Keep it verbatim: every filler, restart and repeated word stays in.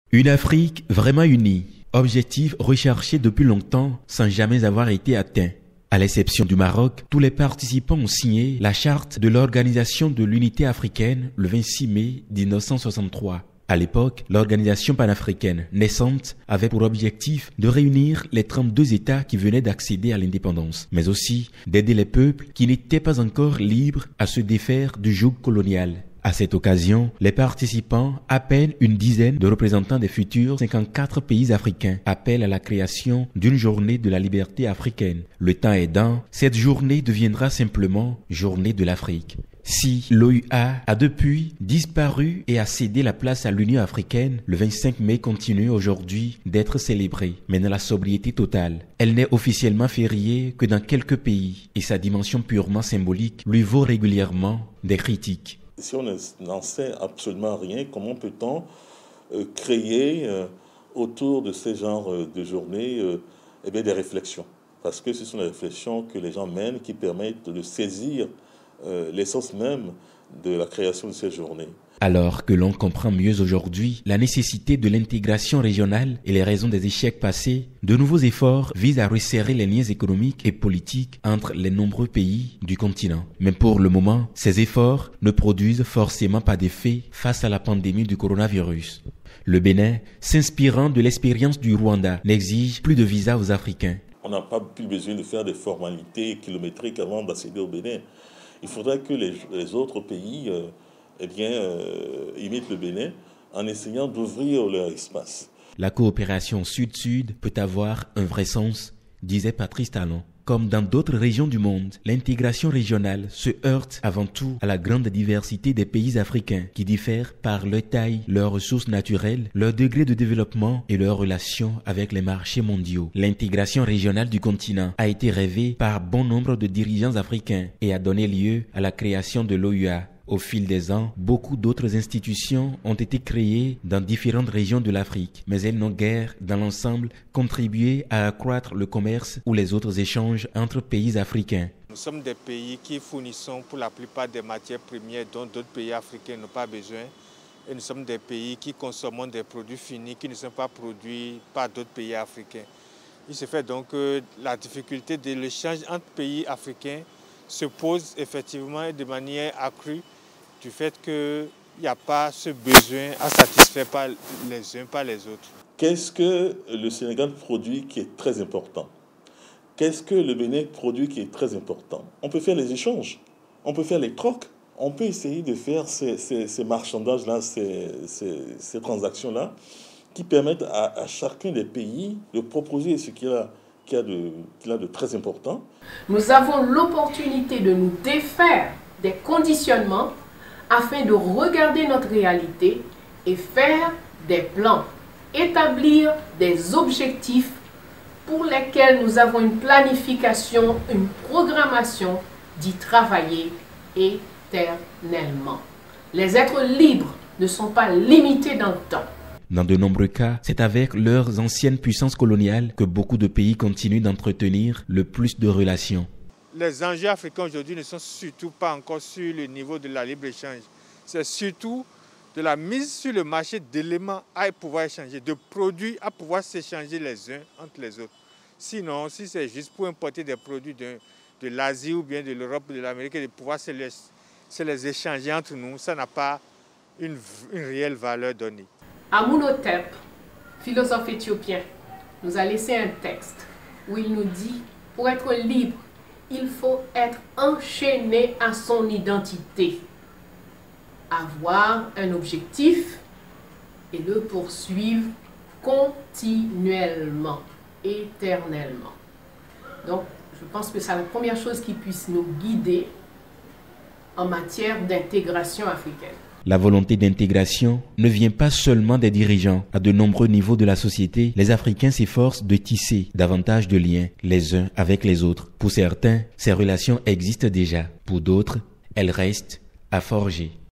Une Afrique vraiment unie, objectif recherché depuis longtemps sans jamais avoir été atteint. À l'exception du Maroc, tous les participants ont signé la charte de l'Organisation de l'Unité africaine le vingt-six mai mille neuf cent soixante-trois. À l'époque, l'organisation panafricaine naissante avait pour objectif de réunir les trente-deux États qui venaient d'accéder à l'indépendance, mais aussi d'aider les peuples qui n'étaient pas encore libres à se défaire du joug colonial. À cette occasion, les participants, à peine une dizaine de représentants des futurs cinquante-quatre pays africains, appellent à la création d'une journée de la liberté africaine. Le temps aidant, cette journée deviendra simplement Journée de l'Afrique. Si l'O U A a depuis disparu et a cédé la place à l'Union africaine, le vingt-cinq mai continue aujourd'hui d'être célébrée, mais dans la sobriété totale. Elle n'est officiellement fériée que dans quelques pays et sa dimension purement symbolique lui vaut régulièrement des critiques. Si on n'en sait absolument rien, comment peut-on euh, créer euh, autour de ces genres euh, de journées euh, eh bien, des réflexions? Parce que ce sont des réflexions que les gens mènent qui permettent de saisir euh, l'essence même de la création de ces journées. Alors que l'on comprend mieux aujourd'hui la nécessité de l'intégration régionale et les raisons des échecs passés, de nouveaux efforts visent à resserrer les liens économiques et politiques entre les nombreux pays du continent. Mais pour le moment, ces efforts ne produisent forcément pas d'effet face à la pandémie du coronavirus. Le Bénin, s'inspirant de l'expérience du Rwanda, n'exige plus de visa aux Africains. On n'a pas plus besoin de faire des formalités kilométriques avant d'accéder au Bénin. Il faudrait que les, les autres pays... Euh, eh bien, euh, imitent le Bénin en essayant d'ouvrir leur espace. La coopération sud-sud peut avoir un vrai sens, disait Patrice Talon. Comme dans d'autres régions du monde, l'intégration régionale se heurte avant tout à la grande diversité des pays africains qui diffèrent par leur taille, leurs ressources naturelles, leur degré de développement et leurs relations avec les marchés mondiaux. L'intégration régionale du continent a été rêvée par bon nombre de dirigeants africains et a donné lieu à la création de l'O U A. Au fil des ans, beaucoup d'autres institutions ont été créées dans différentes régions de l'Afrique, mais elles n'ont guère, dans l'ensemble, contribué à accroître le commerce ou les autres échanges entre pays africains. Nous sommes des pays qui fournissons pour la plupart des matières premières dont d'autres pays africains n'ont pas besoin. Et nous sommes des pays qui consommons des produits finis qui ne sont pas produits par d'autres pays africains. Il se fait donc que la difficulté de l'échange entre pays africains se pose effectivement de manière accrue du fait qu'il n'y a pas ce besoin à satisfaire par les uns par les autres. Qu'est-ce que le Sénégal produit qui est très important? Qu'est-ce que le Bénin produit qui est très important? On peut faire les échanges, on peut faire les trocs, on peut essayer de faire ces, ces, ces marchandages-là, ces, ces, ces transactions-là, qui permettent à, à chacun des pays de proposer ce qu'il a, qu'il a, de, qu'il a de très important. Nous avons l'opportunité de nous défaire des conditionnements afin de regarder notre réalité et faire des plans, établir des objectifs pour lesquels nous avons une planification, une programmation d'y travailler éternellement. Les êtres libres ne sont pas limités dans le temps. Dans de nombreux cas, c'est avec leurs anciennes puissances coloniales que beaucoup de pays continuent d'entretenir le plus de relations. Les enjeux africains aujourd'hui ne sont surtout pas encore sur le niveau de la libre-échange. C'est surtout de la mise sur le marché d'éléments à pouvoir échanger, de produits à pouvoir s'échanger les uns entre les autres. Sinon, si c'est juste pour importer des produits de, de l'Asie ou bien de l'Europe ou de l'Amérique et de pouvoir se les, se les échanger entre nous, ça n'a pas une, une réelle valeur donnée. Amunhotep, philosophe éthiopien, nous a laissé un texte où il nous dit, pour être libre, il faut être enchaîné à son identité, avoir un objectif et le poursuivre continuellement, éternellement. Donc, je pense que c'est la première chose qui puisse nous guider en matière d'intégration africaine. La volonté d'intégration ne vient pas seulement des dirigeants. À de nombreux niveaux de la société, les Africains s'efforcent de tisser davantage de liens les uns avec les autres. Pour certains, ces relations existent déjà. Pour d'autres, elles restent à forger.